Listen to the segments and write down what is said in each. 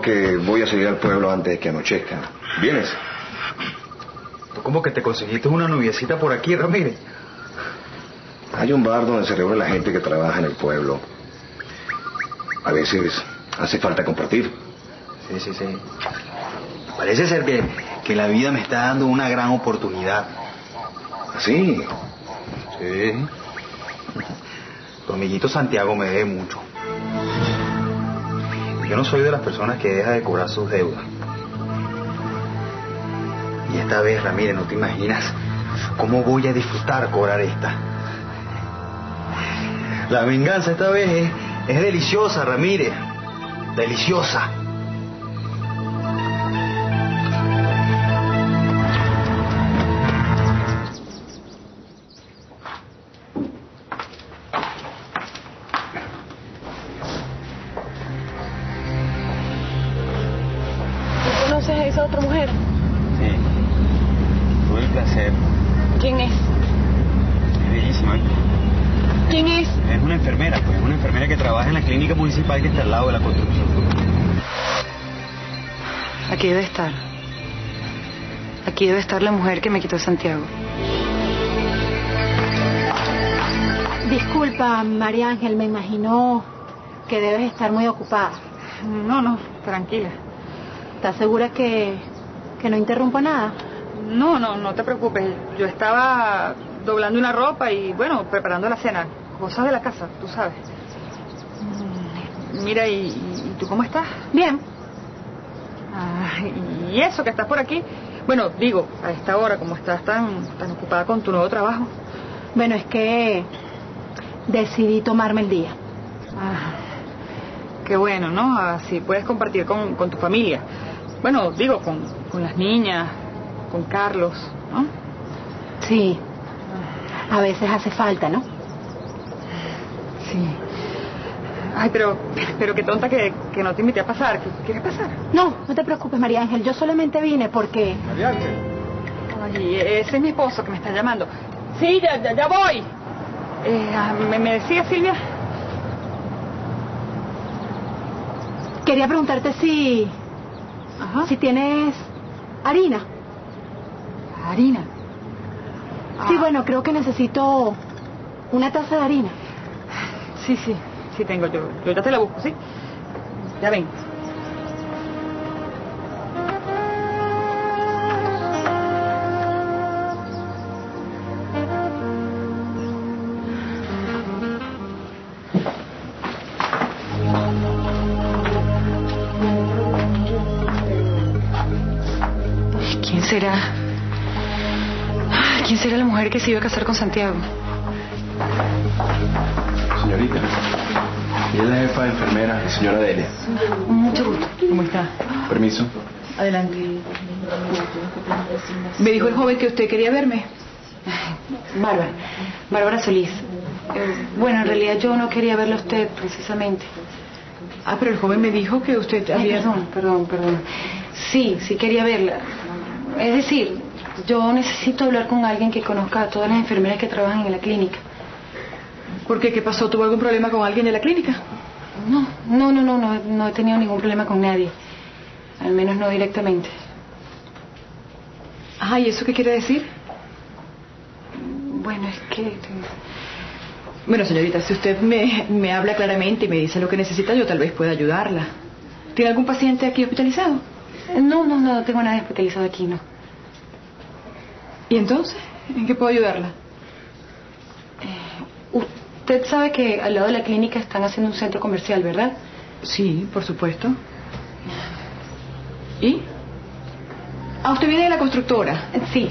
no, que voy a salir al pueblo antes de que anochezca. ¿Vienes? ¿Tú cómo que te conseguiste una noviecita por aquí, Ramírez? Hay un bar donde se reúne la gente que trabaja en el pueblo. A veces hace falta compartir. Sí. Parece ser que la vida me está dando una gran oportunidad. ¿Sí? Sí. Tu amiguito Santiago me debe mucho. Yo no soy de las personas que deja de cobrar sus deudas. Y esta vez, Ramírez, no te imaginas cómo voy a disfrutar cobrar esta. La venganza esta vez es deliciosa, Ramírez. Deliciosa. ¿Conoces a esa otra mujer? Sí. Tuve el placer. ¿Quién es? Es bellísima. ¿Quién es? Es una enfermera, pues. Una enfermera que trabaja en la clínica municipal que está al lado de la construcción. Aquí debe estar. Aquí debe estar la mujer que me quitó Santiago. Disculpa, María Ángel, me imagino que debes estar muy ocupada. No, tranquila. ¿Estás segura que no interrumpo nada? No te preocupes. Yo estaba doblando una ropa y, bueno, preparando la cena. Cosas de la casa, tú sabes. Mira, ¿y tú cómo estás? Bien. ¿Y eso que estás por aquí? Bueno, digo, a esta hora, como estás tan ocupada con tu nuevo trabajo. Bueno, es que decidí tomarme el día. Qué bueno, ¿no? Así puedes compartir con tu familia. Bueno, digo, con las niñas, con Carlos, ¿no? Sí. A veces hace falta, ¿no? Sí. Ay, pero qué tonta que no te invité a pasar. ¿Qué quieres pasar? No te preocupes, María Ángel. Yo solamente vine porque... María Ángel. Ay, ese es mi esposo que me está llamando. Sí, ya voy. ¿Me decía, Silvia? Quería preguntarte si tienes harina. ¿Harina? Sí, bueno, creo que necesito una taza de harina. Sí tengo. Yo ya te la busco, ¿sí? Ya ven. ¿Quién será? ¿Quién será la mujer que se iba a casar con Santiago? Señorita, ella es la jefa de enfermeras, la señora Delia. Mucho gusto. ¿Cómo está? Permiso. Adelante. Me dijo el joven que usted quería verme. Bárbara Solís. Bueno, en realidad yo no quería verla a usted, precisamente. Pero el joven me dijo que usted había... Perdón. Sí quería verla. Es decir, yo necesito hablar con alguien que conozca a todas las enfermeras que trabajan en la clínica. ¿Por qué? ¿Qué pasó? ¿Tuvo algún problema con alguien de la clínica? No he tenido ningún problema con nadie. Al menos no directamente. ¿Y eso qué quiere decir? Bueno, es que... Bueno, señorita, si usted me habla claramente y me dice lo que necesita, yo tal vez pueda ayudarla. ¿Tiene algún paciente aquí hospitalizado? No tengo nada hospitalizado aquí, no. ¿Y entonces? ¿En qué puedo ayudarla? Usted sabe que al lado de la clínica están haciendo un centro comercial, ¿verdad? Sí, por supuesto. ¿Y? ¿Usted viene de la constructora? Sí.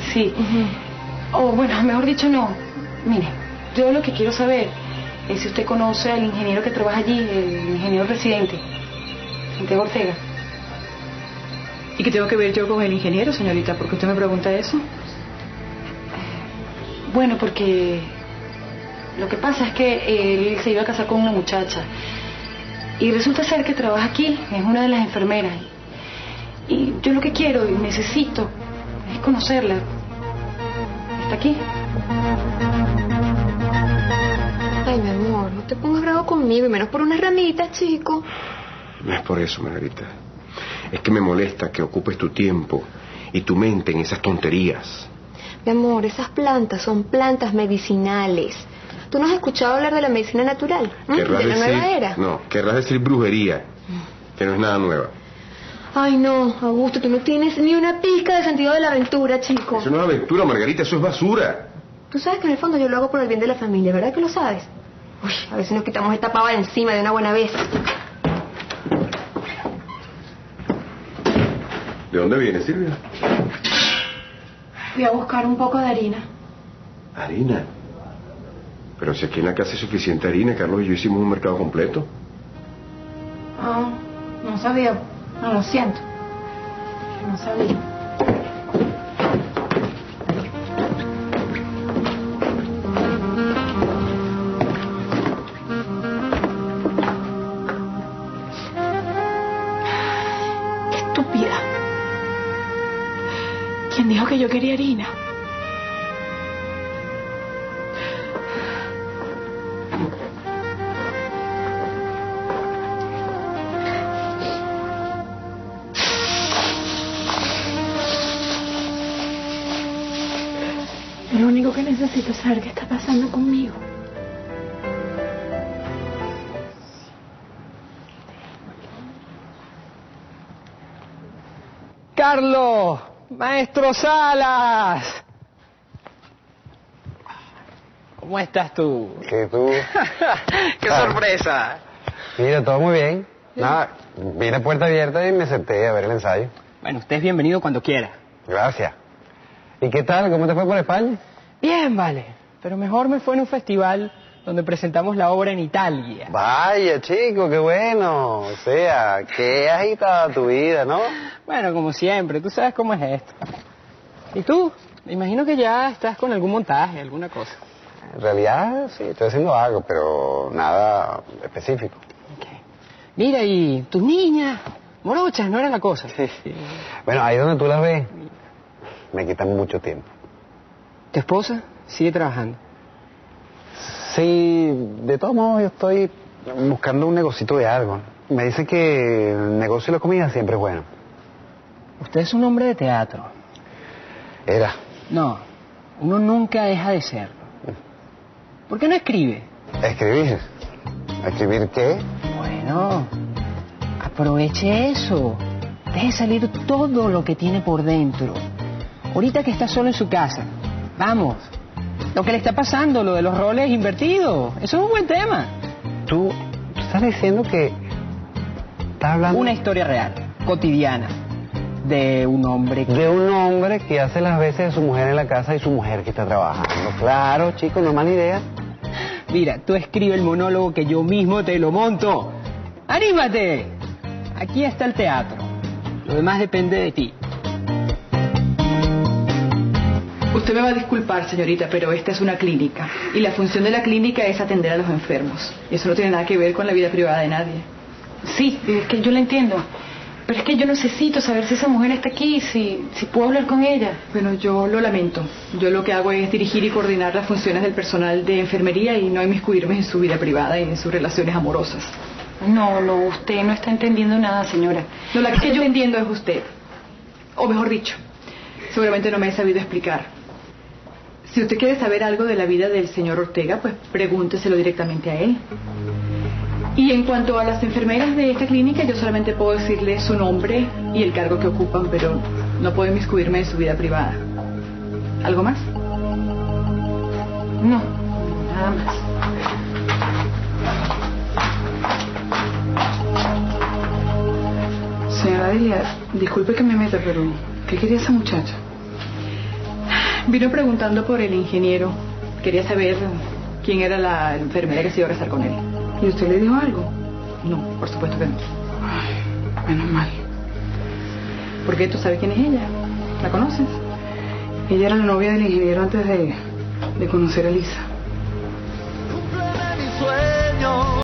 Bueno, mejor dicho, no. Mire, yo lo que quiero saber es si usted conoce al ingeniero que trabaja allí, el ingeniero residente, Santiago Ortega. ¿Y qué tengo que ver yo con el ingeniero, señorita? ¿Por qué usted me pregunta eso? Bueno, porque lo que pasa es que él se iba a casar con una muchacha y resulta ser que trabaja aquí, es una de las enfermeras. Y yo lo que quiero y necesito es conocerla. ¿Está aquí? Ay, mi amor, no te pongas bravo conmigo, y menos por unas ramitas, chico. No es por eso, Margarita. Es que me molesta que ocupes tu tiempo y tu mente en esas tonterías. Mi amor, esas plantas son plantas medicinales. ¿Tú no has escuchado hablar de la medicina natural? ¿De la nueva era? No, querrás decir brujería, que no es nada nueva. Ay, no, Augusto, tú no tienes ni una pizca de sentido de la aventura, chico. Eso no es aventura, Margarita, eso es basura. Tú sabes que en el fondo yo lo hago por el bien de la familia, ¿verdad que lo sabes? Uy, a ver si nos quitamos esta pava de encima de una buena vez. ¿De dónde viene, Silvia? Voy a buscar un poco de harina. Harina. Pero si aquí en la casa hay suficiente harina, Carlos y yo hicimos un mercado completo. Ah, no sabía. No, lo siento. No sabía. Qué estúpida. ¿Quién dijo que yo quería harina? Lo único que necesito es saber qué está pasando conmigo. Carlos, maestro Salas. ¿Cómo estás tú? ¿Qué tú? ¡Qué sorpresa! Mira, todo muy bien. Nada, vine puerta abierta y me senté a ver el ensayo. Bueno, usted es bienvenido cuando quiera. Gracias. ¿Y qué tal? ¿Cómo te fue por España? Bien, vale. Pero mejor me fue en un festival donde presentamos la obra en Italia. Vaya, chico, qué bueno. O sea, qué agitada tu vida, ¿no? Bueno, como siempre, tú sabes cómo es esto. ¿Y tú? Me imagino que ya estás con algún montaje, alguna cosa. En realidad, sí, estoy haciendo algo, pero nada específico. Okay. Mira, ¿y tus niñas? Morochas, ¿no era la cosa? Sí. Bueno, ahí donde tú las ves, me quitan mucho tiempo. ¿Tu esposa sigue trabajando? Sí, de todos modos yo estoy buscando un negocito de algo. Me dicen que el negocio de la comida siempre es bueno. Usted es un hombre de teatro. Era. No, uno nunca deja de serlo. ¿Por qué no escribe? ¿Escribir? ¿Escribir qué? Bueno, aproveche eso. Deje salir todo lo que tiene por dentro. Ahorita que está solo en su casa. Vamos. Lo que le está pasando, lo de los roles invertidos. Eso es un buen tema. ¿Tú estás diciendo que estás hablando? Una historia real, cotidiana, de un hombre que... De un hombre que hace las veces de su mujer en la casa y su mujer que está trabajando. Claro, chico, no es mala idea. Mira, tú escribe el monólogo que yo mismo te lo monto. ¡Anímate! Aquí está el teatro. Lo demás depende de ti. Usted me va a disculpar, señorita, pero esta es una clínica. Y la función de la clínica es atender a los enfermos. Y eso no tiene nada que ver con la vida privada de nadie. Sí, es que yo la entiendo. Pero es que yo necesito saber si esa mujer está aquí, si puedo hablar con ella. Bueno, yo lo lamento. Yo lo que hago es dirigir y coordinar las funciones del personal de enfermería y no inmiscuirme en su vida privada y en sus relaciones amorosas. No, usted no está entendiendo nada, señora. No, la que estoy entendiendo es usted. O mejor dicho, seguramente no me he sabido explicar. Si usted quiere saber algo de la vida del señor Ortega, pues pregúnteselo directamente a él. Y en cuanto a las enfermeras de esta clínica, yo solamente puedo decirle su nombre y el cargo que ocupan, pero no puedo inmiscuirme en su vida privada. ¿Algo más? No, nada más. Señora Delia, disculpe que me meta, pero ¿qué quería esa muchacha? Vino preguntando por el ingeniero. Quería saber quién era la enfermera que se iba a casar con él. ¿Y usted le dijo algo? No, por supuesto que no. Ay, menos mal. ¿Por qué? ¿Tú sabes quién es ella? ¿La conoces? Ella era la novia del ingeniero antes de conocer a Lisa.